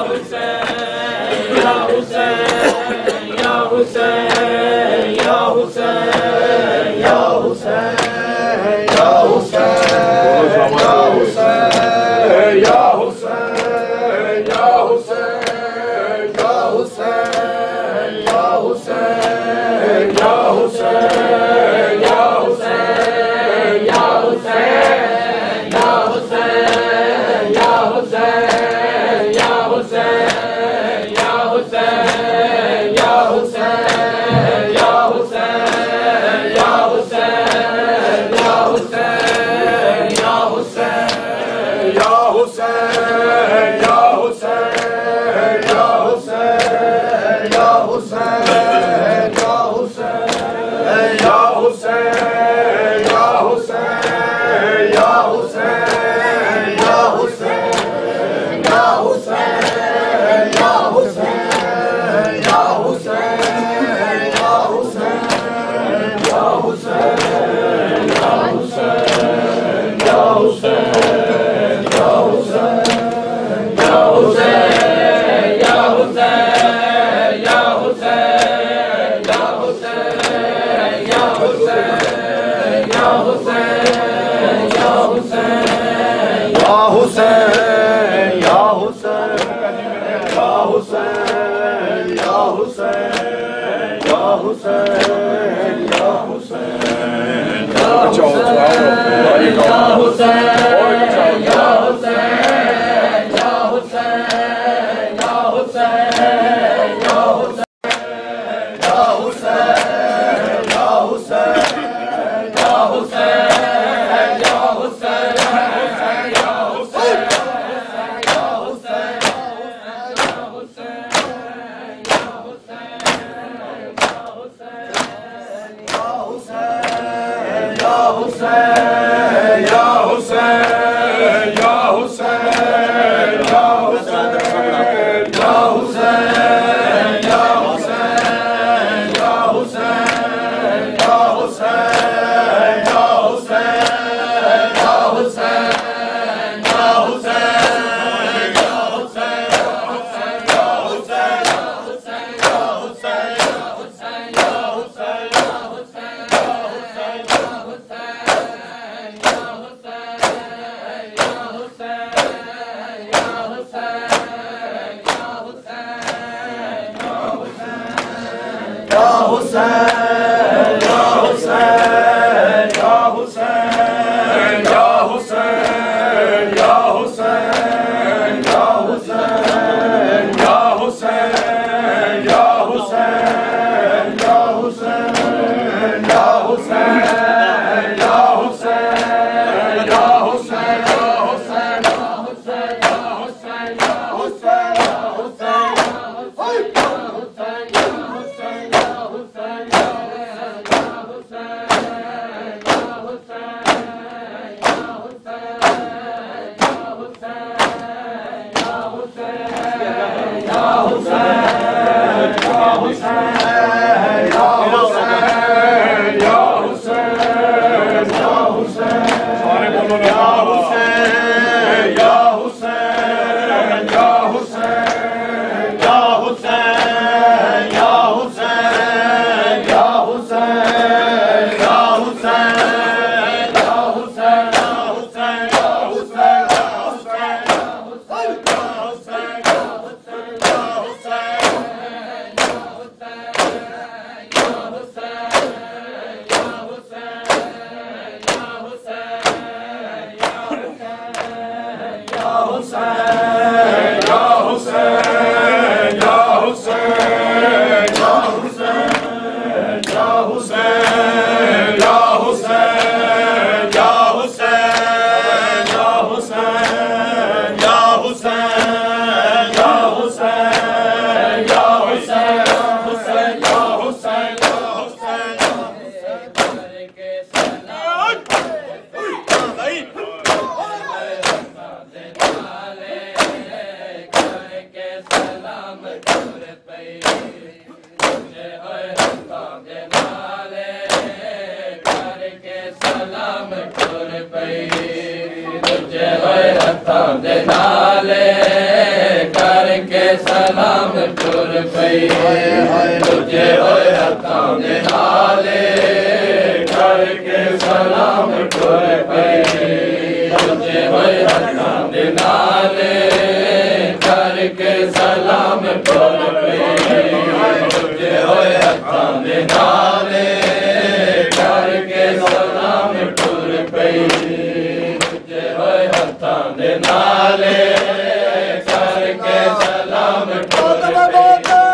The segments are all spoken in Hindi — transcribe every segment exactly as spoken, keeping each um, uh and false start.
तुझे हथां दे नाले करके करके सलाम टुर पई तुझे होए हत्थां दे नाले करके सलाम टुर पई तुझे होए हत्थां दे नाले करके सलाम टुर पई तुझे होए हत्थां दे नाले करके सलाम टुर पई तुझे होए हत्थां दे नाले करके सलाम टुर पई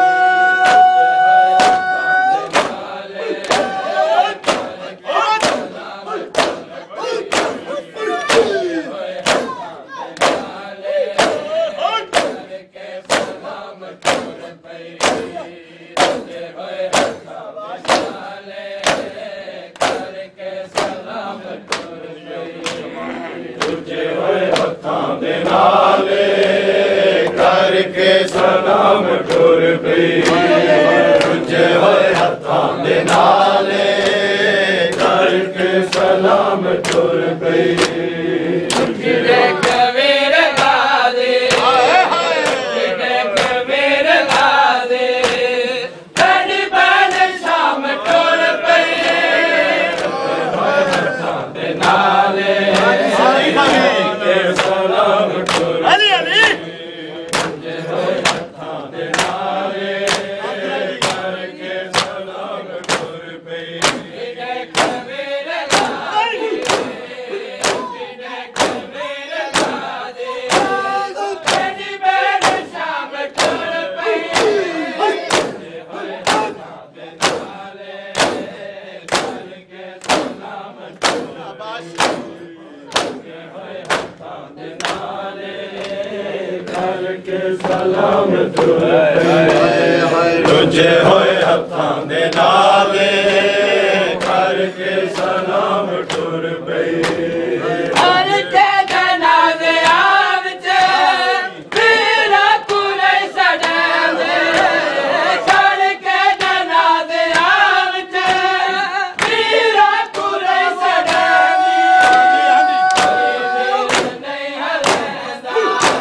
करके सलाम टुर पई तुझे होए हत्थां दे नाले करके सलाम टुर पई तुझे कबीर गादे तुझे कबीर गादे तड़ी बन शाम टुर पई होए हत्थां दे नाले करके सलाम टुर अली अली सलाम टुर पई तुझे होए हत्थां दे नाले करके सलाम टुर पई हर के जनाज़े आवच मेरा कुलै सजावे करके जनाज़े आवच मेरा कुलै सजावे नहीं हलदा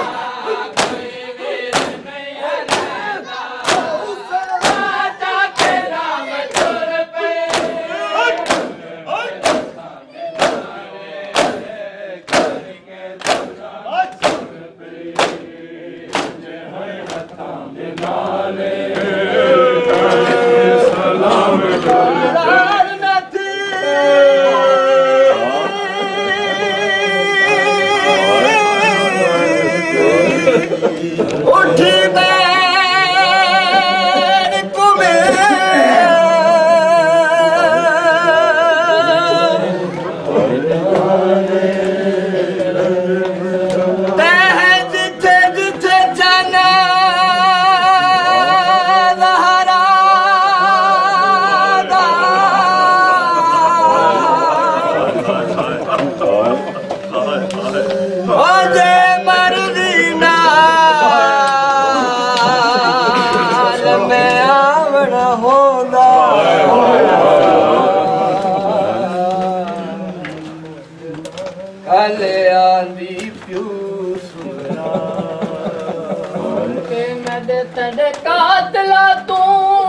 तड़े कातला तू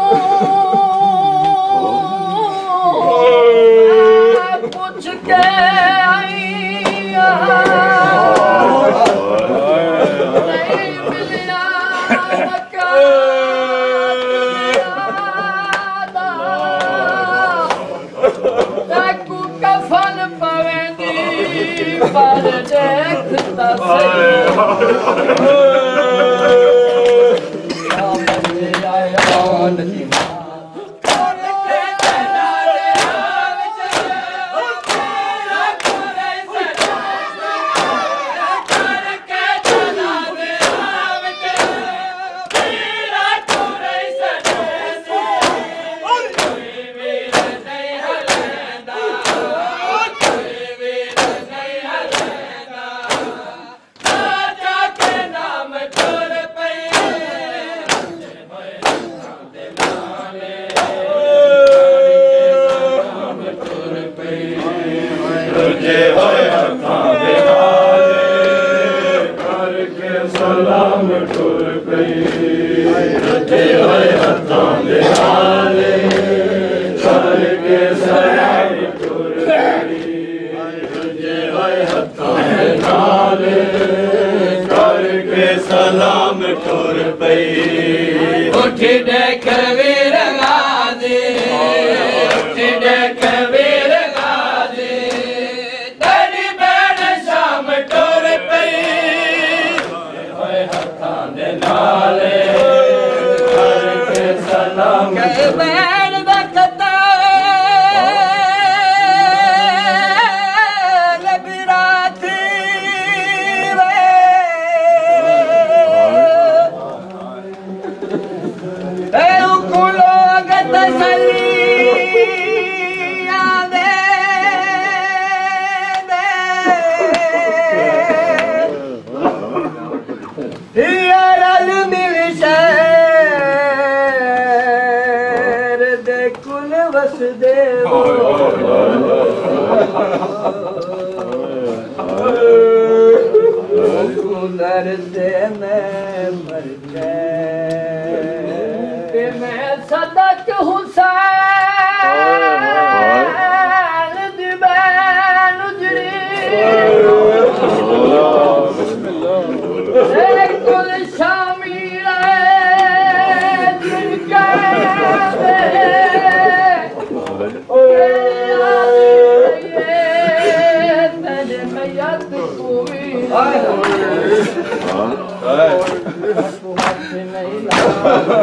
पूछ के आई नहीं मिलिया तू कफन पवेंदी पर देखता नाम पई रुझे होए हथां दे नाले करके सलाम टुर पई रुझे होए हथां दे नाले करके सलाम टुर पई उठ देख वीर गाजी उठ देख वीर गाजी तेरी बैन शाम टुर पई होए हथां दे नाले करके सलाम बैन दा कतार बिराती वे लोग तसल्लियां दे दे रल मिल शहर दे कुल वसदे कुलर दे मैं मर गए मैं सदक हुसैन दी बैन उजड़ी कुल शामी जिनका तेरे मैयत कोई नहीं लगा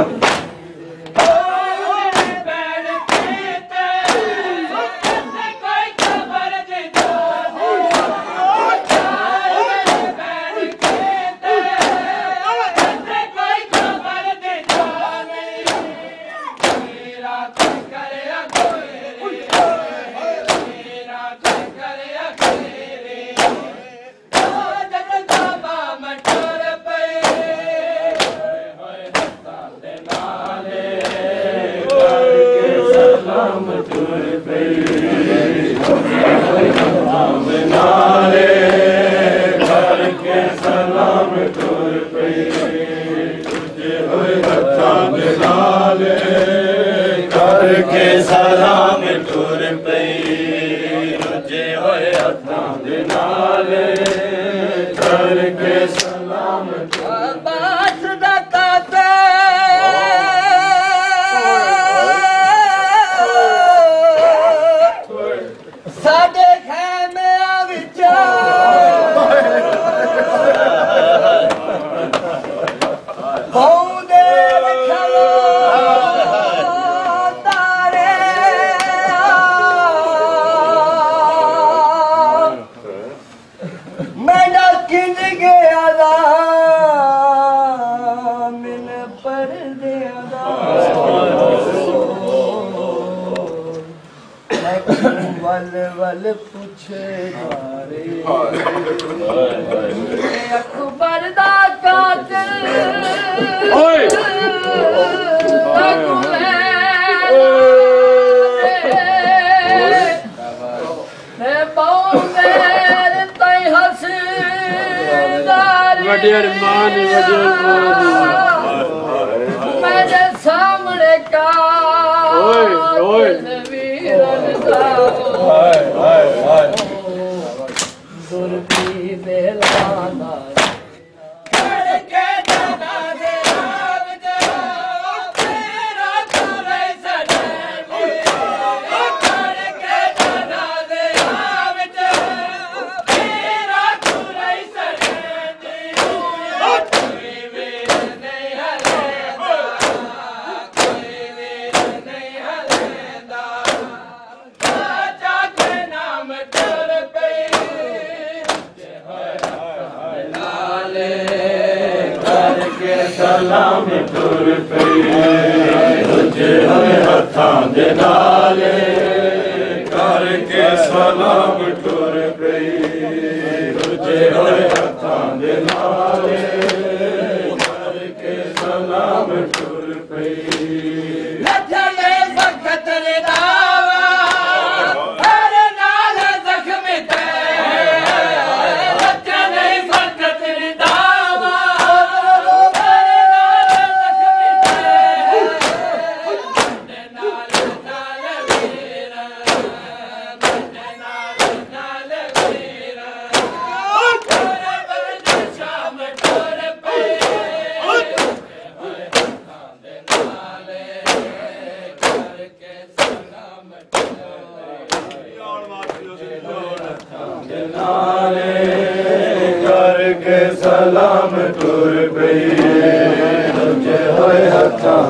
करके सलाम टुर पई रुझे होए हथां दे नाले करके सलाम बास दा काते साडे खैमे विच पौंदे खलो वल वल पूछे अकबर दा कातिल मेरे सामने का दुर्बी बेलाना सलाम टुर पई रुझे होए हथां दे नाले करके सलाम टुर पई रुझे होए हथां दे नाले करके सलाम टुर पई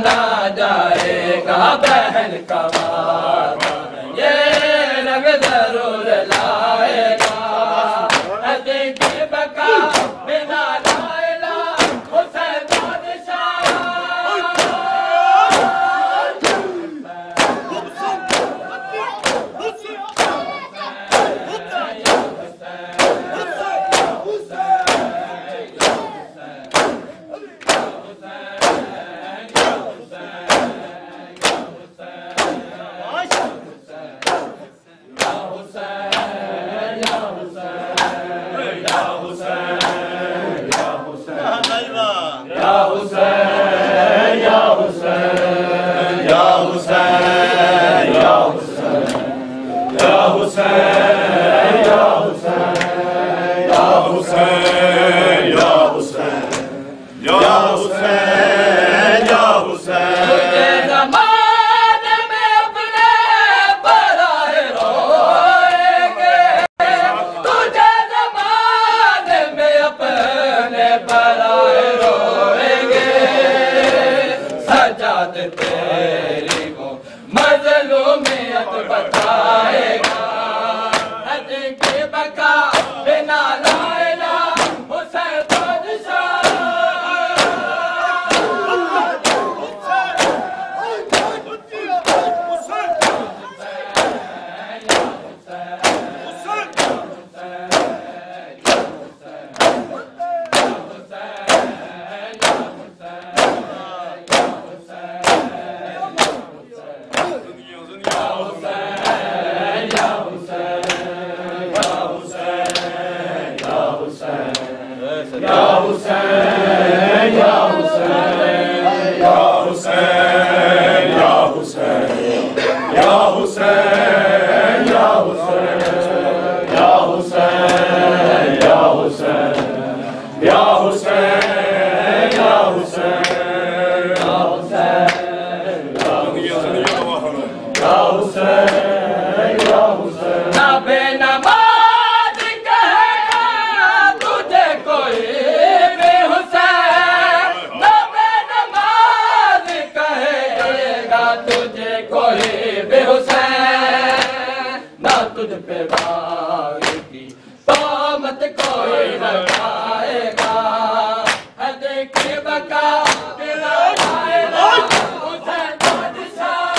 ना जाएगा बहन का माता, ये रंग जरूर लाएगा। अजीब की बका बिना लाएला हुसैन बादशाह, तेरी वो मज़लूमियत बताएगा। अजीब की बका बिना लाएला हुसैन बादशाह, तुझ पे बागी की तोमत कोई लगाएगा। अजीब की बका बिना लाएला हुसैन बादशाह,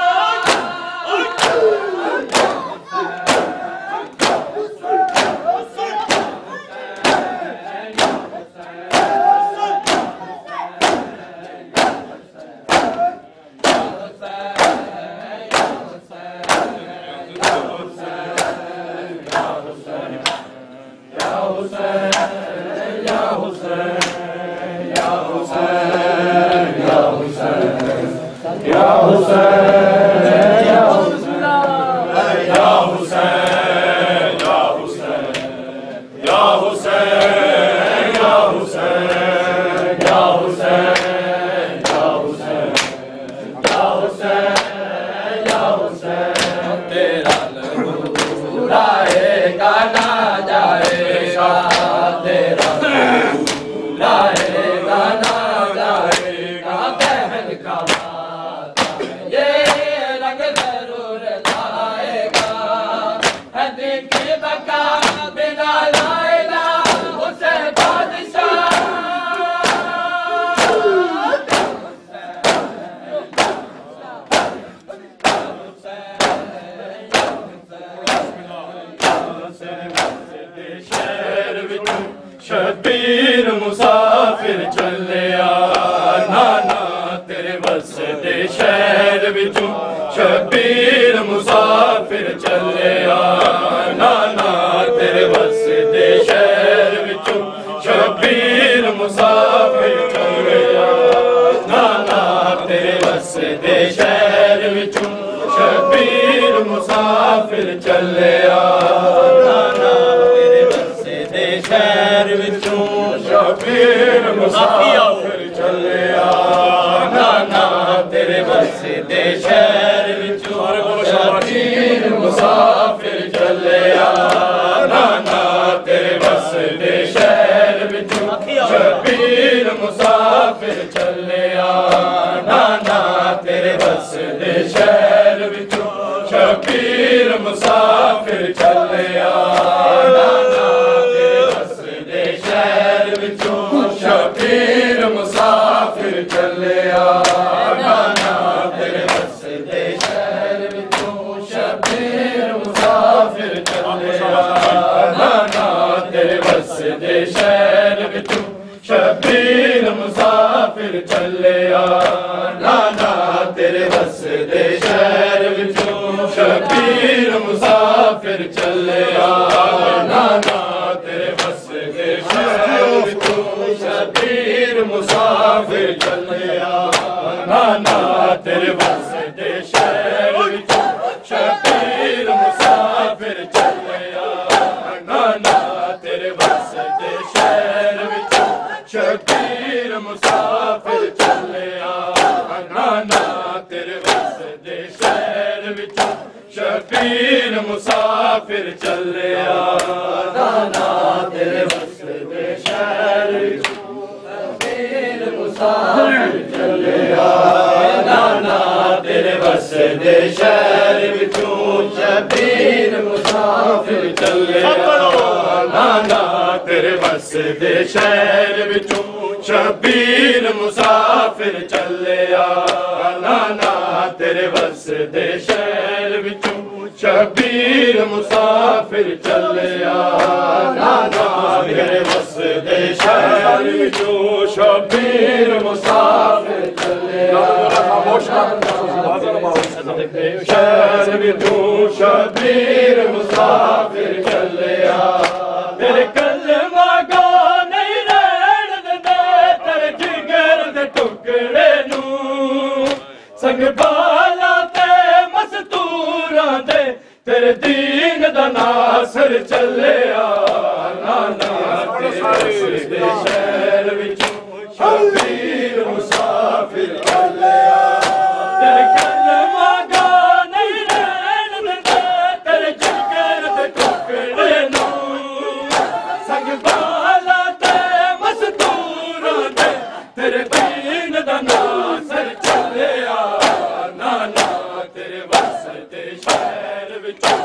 लाएगा ना जाएगा तेरा, लाएगा ना जाएगा बहन का माता, ये रंग जरूर लाएगा। अजीब की बका बिना लाएला हुसैन बादशाह, शबीर मुसाफिर चलिया नाना तेरे वसदे शहर विचों, शबीर मुसाफिर चलिया नाना तेरे वसदे शहर विचों, शबीर मुसाफिर चलिया नाना तेरे वसदे शहर विचों, शबीर मुसाफिर चलिया नाना तेरे वसदे शहर विचों, शबीर मुसाफिर चलिया नाना तेरे वसदे शहर विचों, शबीर मुसाफिर चलिया नाना तेरे वसदे शहर विचों, शबीर मुसाफिर चलिया नाना वसदे शहर विचों शबीर मुसाफिर चलिया नाना तेरे वसदे शहर विचों शबीर मुसाफिर चलिया नाना तेरे वसदे शहर विचों शबीर मुसाफिर चलिया नाना तेरे वसदे शहर विचों शबीर मुसाफिर चलिया नाना तेरे वसदे शहर विचों शबीर मुसाफिर चलिया नाना तेरे वसदे शहर विचों शबीर मुसाफिर चलिया नाना तेरे वसदे शहर विचों शबीर मुसाफिर चलिया नाना तेरे वसदे शहर विचों शबीर मुसाफिर चलिया नाना तेरे वसदे शहर विचों शबीर मुसाफिर चलिया नाना तेरे वसदे शहर विचों शबीर मुसाफिर चलिया नाना तेरे वसदे शहर विचों शबीर मुसाफिर चलिया नाना तेरे वसदे शहर विचों शबीर मुसाफिर चलिया नाना तेरे वसदे शहर विचों शबीर मुसाफिर चलिया नाना तेरे वसदे शहर विचों शबीर मुसाफिर चलिया शहर विचों शबीर मुसाफिर चलिया तेरे कलमा गा नहीं रहन दे तेरे जिगर दे टुकड़े नू संग बाला ते मस्तूरां दे तेरे दीन दा नासर चलिया नाना तेरे वसदे शहर विचों शबीर मुसाफिर चलिया तेरे कलमा गा नहीं रहन दे तेरे जिगर दे टुकड़े नू संग बाला ते मस्तूरां दे तेरे दीन दा नासर चलिया नाना तेरे वसदे शहर विचों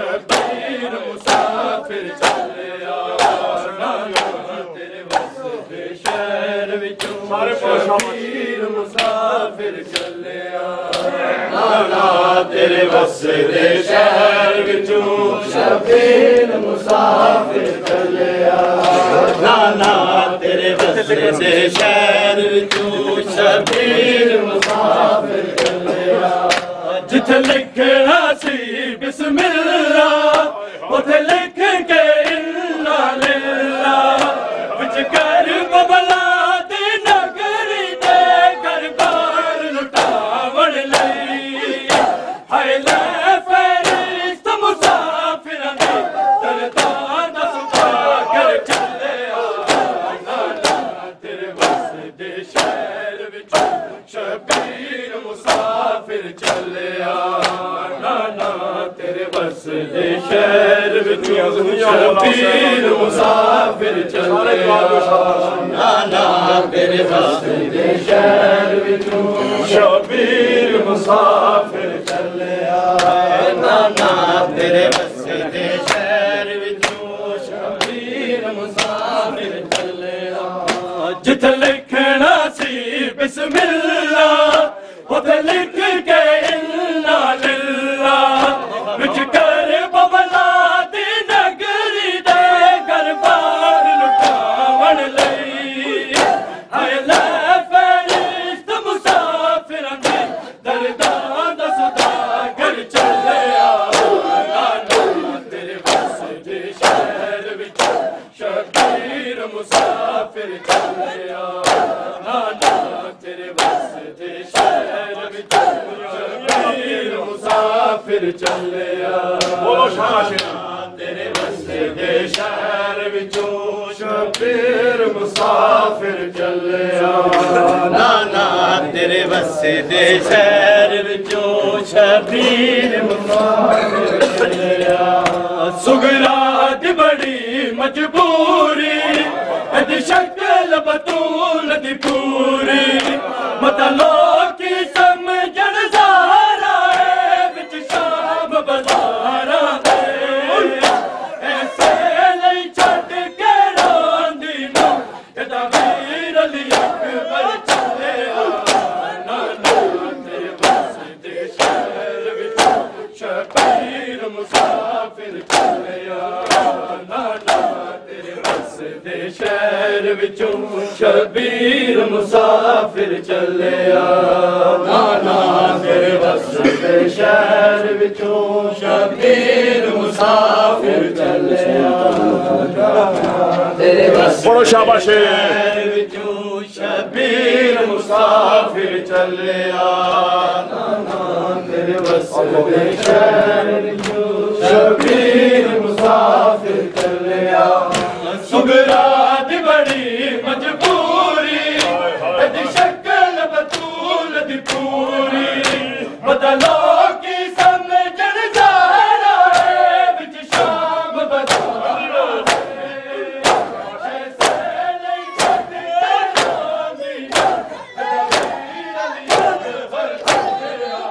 शबीर मुसाफिर चलिया नाना तेरे वसदे शहर विचों शबीर मुसाफिर चलिया नाना तेरे वसदे शहर विचों शबीर मुसाफिर चलिया नाना तेरे वसदे शहर विचों शबीर मुसाफिर चलिया जिथे लिखना सी बिस्मिल्ला उथे लिख के इन्ना लिल्ला विच कर बबला दी नगरी दे घर बार लुटावण लई हाय ले फरिश्त मुसाफिरां दी दरदां दा सुभागर चलिया नाना तेरे वसदे शहर विचों शबीर मुसाफिर चलिया नाना तेरे वसदे शहर विचों शबीर मुसाफिर चलिया नाना तेरे वसदे शहर विचों शबीर मुसाफिर चलिया नाना तेरे वसदे शहर विचों शबीर मुसाफिर चलिया जिथे लिखना सी बिस्मिल्ला उथे लिख के इन्ना लिल्ला विच कर बबला दी नगरी दे घर बार लुटावण लई हाय ले फरिश्त मुसाफिरां दी दरदां दा सुभागर चलिया नाना तेरे वसदे शहर विचों शबीर मुसाफिर चलिया नाना तेरे वसदे शहर विचों शबीर मुसाफिर चलिया तेरे वसदे शहर विचों शबीर मुसाफिर चलिया नाना तेरे वसदे शहर विचों शबीर मुसाफिर चलिया सुगरा दी बड़ी मजबूरी दी शक्ल बतूल दी पूरी मत लोकी समझण मुसाफिर चलिया नाना तेरे वसदे शहर विचों शबीर मुसाफिर चलिया नाना तेरे वसदे शहर विचों शबीर मुसाफिर चलिया तेरे वसदे शहर विचों शबीर मुसाफिर चलिया नाना तेरे वसदे शहर विचों शबीर मुसाफिर चलिया सुगरा दी बड़ी मजबूरी अज शक्ल बतूल दी पूरी बदलो की समझन जाना है बिच शाम बदलो ऐसे नहीं छड़ते नामी कदवीर अलियत हर चलिया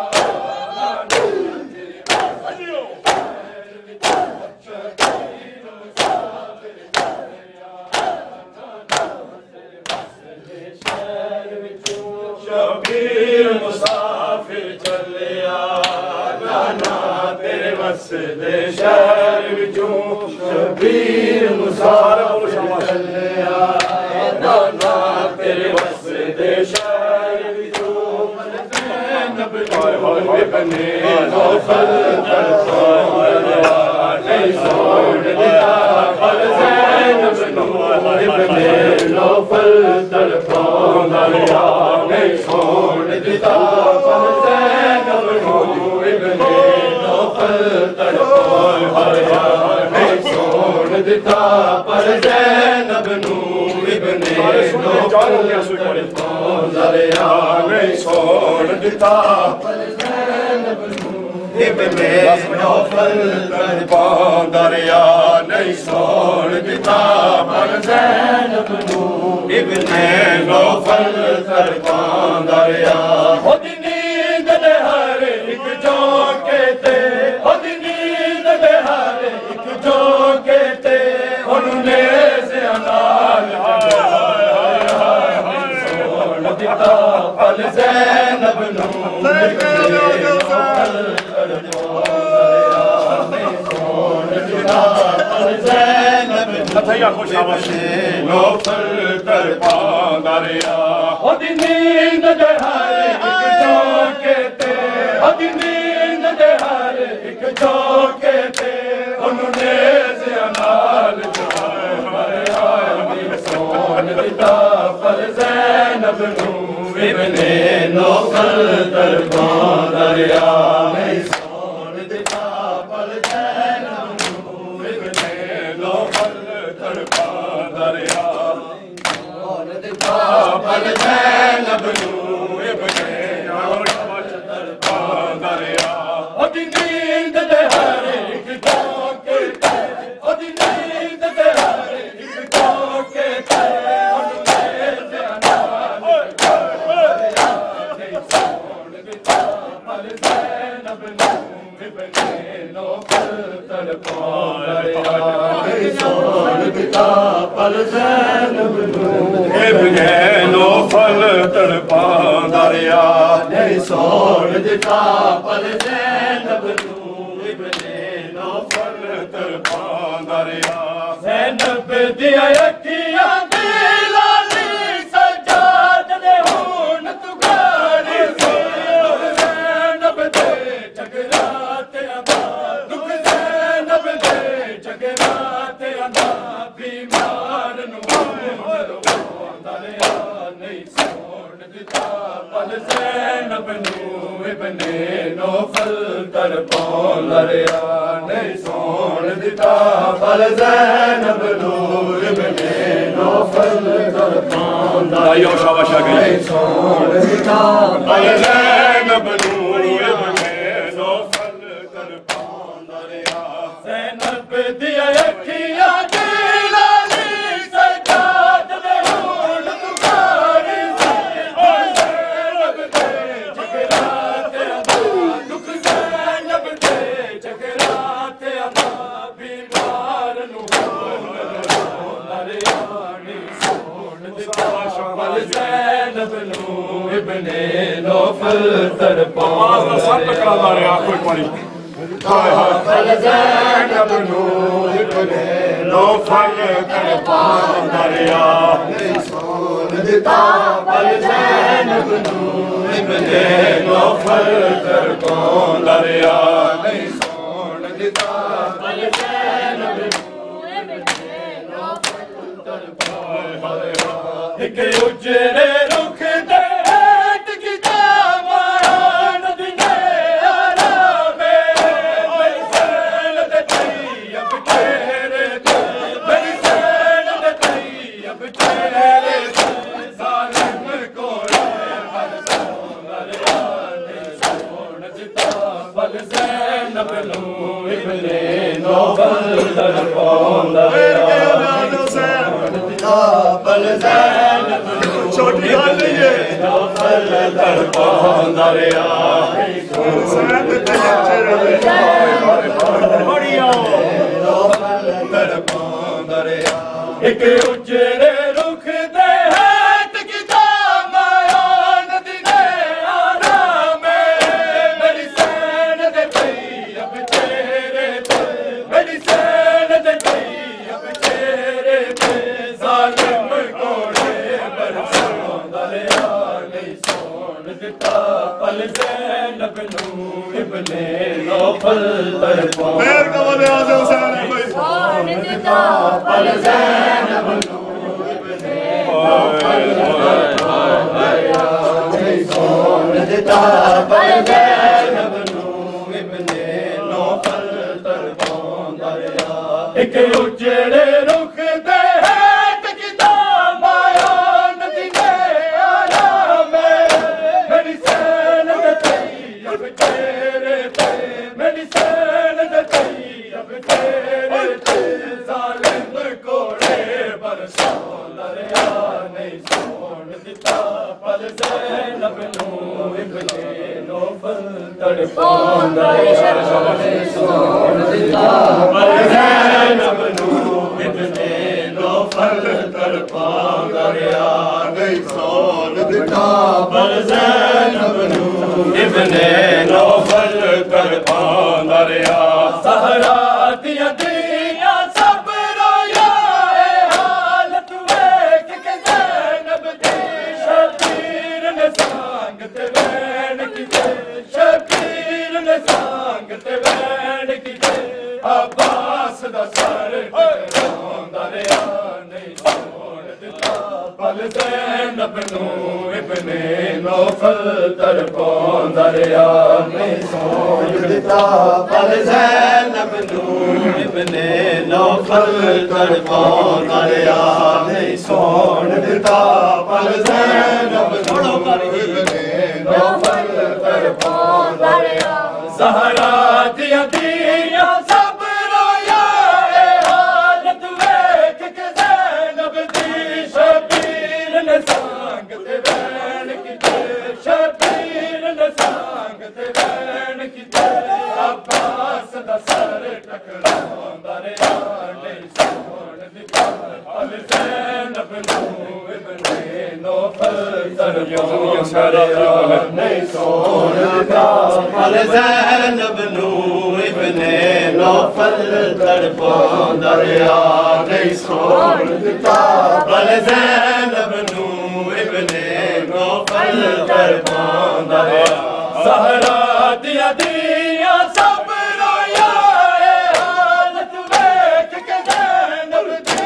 शबीर मुसाफिर चलिया नाना तेरे वसदे शहर विचों शबीर मुसाफिर चलिया नाना तेरे वसदे शहर विचों ज़ैनब नूर बने नौफल तरफाया नहीं सोन दिया पर ज़ैनब नूर बने नौफल तरफाया नहीं सोन दिता पर ज़ैनब नूर बने नौफल तरफाया नहीं सोन दिता पर ज़ैनब नूर बने नौफल तरफाया नहीं सोन दिता पर ज़ैनब नूर बने नौफल तरफाया नहीं सोन दिता पर ज़ैनब नूर बने नौफल तरफाया खुद नींद दे हर एक झोंके ते खुद नींद दे हर एक झोंके ते उन्होंने से अनाल सोन दिता पल ज़ैनब नूर सोन दिता पल ज़ैनब नौफल तरफाया खुद नींद दे हर एक झोंके ते खुद नींद दे हर एक झोंके ते उन्होंने से अनाल सोन दिता पर ज़ैनब नूर बने नौफल तरफाया नहीं सोन दिता पर ज़ैनब नूर बने नौफल तरफाया सोन दिता पर ज़ैनब नूर बने नौफल तरफाया खुद नींद दे हर एक झोंके ते खुद नींद दे हर एक झोंके ते उन्होंने से अनाल नहीं सोन दिता पर ज़ैनब नूर बने नौफल तरफाया नहीं सोन दिता पर ज़ैनब नूर बने नौफल तरफाया नहीं सोन दिता पर ज़ैनब नूर बने नौफल तरफाया ज़ैनब दिया अखियां दे लाली सजाद दे हुन तू गाड़ी ज़ैनब दे जगराते अदा दुख ज़ैनब दे जगराते अदा बीमार नू नहीं सोन दिता पल ज़ैनब नूर बने नौफल तरफाया नहीं सोन दिता पल ज़ैनब नूर बने नौफल तरफाया नहीं सोन दिता पल ज़ैनब नूर बने नौफल तरफाया ज़ैनब दिया अखियां दे लाली सजाद दे हुन तू गाड़ी ज़ैनब दे जगराते अदा दुख ज़ैनब दे जगराते अदा बीमार नू सोन दिता पल ज़ैनब नूर बने नौफल तरफाया फल ज़ैनब नू इब्ने नौफल तड़पां दरिया सोन दिता फल ज़ैनब नू इब्ने नौफल तड़पां दरिया सोन दिता फल ज़ैनब नू इब्ने नौफल तड़पां दरिया एक उजरे रुख दे छोटी गल नहीं है नौफल तड़पां दरिया तड़पां दरिया एक उजड़े रुख दे हैत किताब माया नदी ने आराम मेरी सैन दे पई अब चेहरे पे मेरी सैन दे पई अब चेहरे पे जालिम कोड़े बरसां दरिया नहीं सोन दिता फल ज़ैनब नू इब्ने नौफल तड़पां मेर कमल आज़म हुसैन भाई सोन दिता फल ज़ैनब नू इब्ने नौफल तड़पां दरिया नहीं सोन दिता फल ज़ैनब नू इब्ने नौफल तड़पां दरिया एक उजड़े रुख दे हैत किताब माया नदी ने आराम मेरी सैन दे पई अब चेहरे पे मेरी सैन दे पई अब चेहरे पे जालिम कोड़े बरसां दरिया नहीं सोन दिता फल ज़ैनब नू इब्ने नौफल तड़पां दरिया नहीं सोन दिता फल ज़ैनब नू इब्ने नौफल तड़पां दरिया नहीं सोन दिता फल ज़ैनब नू इब्ने नौफल तड़पां दरिया सहरा दिया दिया सब रोया ए हालत वेख के ज़ैनब दी शबीर ने सांग ते वैन कीते शबीर ने सांग ते वैन कीते अब्बास दा सर टकरां दरिया नहीं सोन दिता फल ज़ैनब नू इब्ने नौफल तड़पां दरिया नहीं सोन दिता फल ज़ैनब नू इब्ने नौफल तड़पां दरिया नहीं सोन दिता फल ज़ैनब नू इब्ने नौफल तड़पां दरिया ज़हरा दिया दिया सब रोया ए हालत वेख के ज़ैनब दी शबीर ने सांग ते वैन कीते शबीर ने सांग ते वैन कीते अब्बास दा सर टकरां दरिया नहीं सोन दिता फल ज़ैनब नू इब्ने नौफल तड़पां दरिया नहीं सोन दिता फल ज़ैनब नू इब्ने नौफल तड़पां दरिया नहीं सोन दिता फल ज़ैनब नू इब्ने नौफल तड़पां दरिया सहरा दिया दिया सब रोया ए हालत वेख के ज़ैनब दी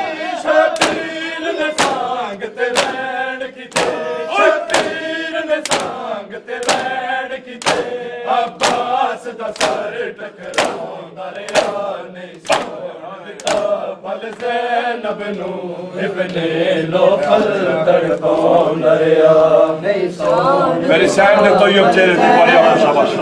शबीर ने सांग ते वैन कीते शबीर ने सांग ते वैन कीते अब्बास दा सर टकरां दरिया नहीं सोन दिता फल ज़ैनब नू इब्ने नौफल तड़पां दरिया नहीं सोन मेरी सैन ने तो ये चेहरे पे बड़े शाबाश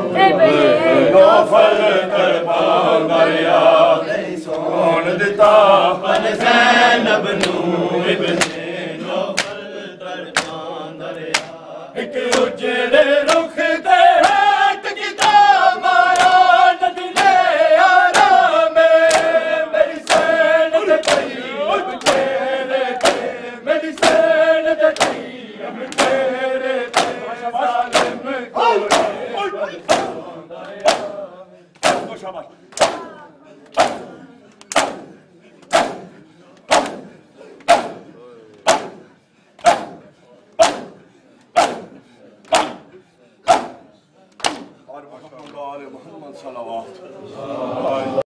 नौफल तड़पां दरिया नहीं सोन दिता फल ज़ैनब नू इब्ने नौफल तड़पां दरिया एक उजड़े रुख दे हैत किताब माया नदी ने आराम मेरी सैन दे पई अब चेहरे पे मेरी सैन दे पई अब चेहरे पे जालिम कोड़े बरसां दरिया شاباش محمد صلوات